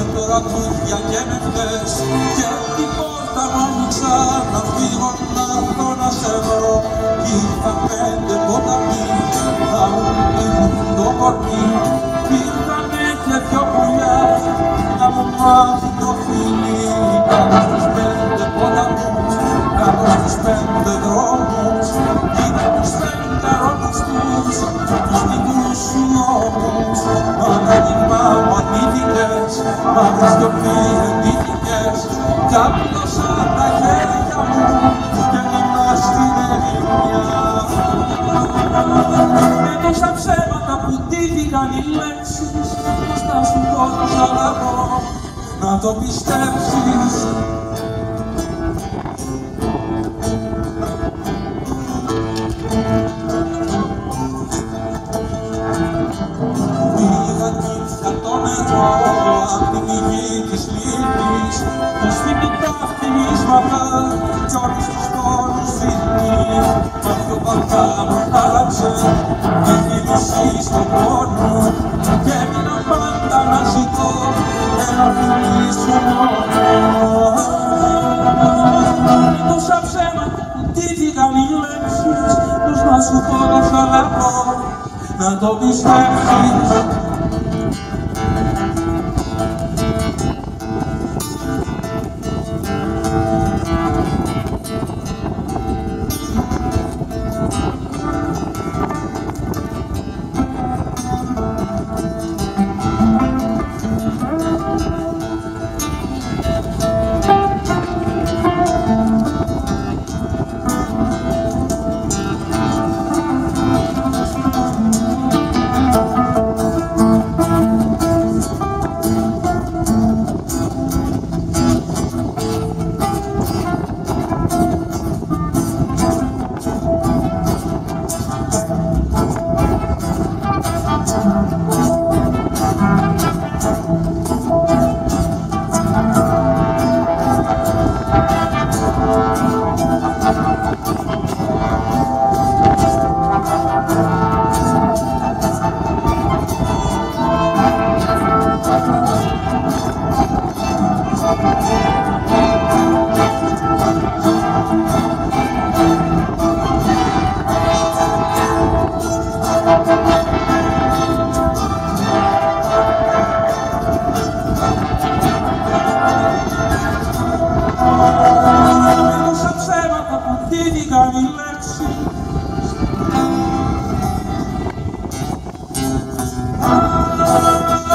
τώρα τούτια και με φταίς και την πόρτα μου άνοιξα να φύγω να έρθω να σε βρω κι ήρθαν 5 ποταμοί να μου πλύνουν το κορμί κι ήρθανε και 2 πουλιά να μου μάθουν το φίλι κάτω στους 5 ποταμούς, κάτω στους 5 δρόμους είδα τους 5 ρόλους τους δικούς σου νόμους μα ανήθηκες, μαύρες και ποιητικές κι άπλωσα τα χέρια μου και έμεινα στην ερημιά. Με τόσα ψέματα που ντύθηκαν οι λέξεις πως να σου πω το σαλαγό να το πιστέψεις. Απ' την υγεία της λύπης τους θυμητά θυμίσματα κι όλους τους πόνους δίνει μα πιο βαθιά μου χάλαψε με θύμιση στον πόνο και έμεινα πάντα να ζητώ ένα φιλί σου μόνο. Με τόσα ψέματα που ντύθηκαν οι λέξεις πως να σου πω το σαλαγό να το πιστέψεις.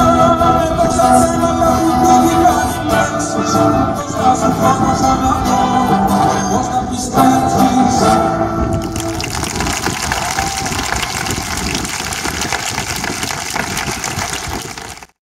Vamos a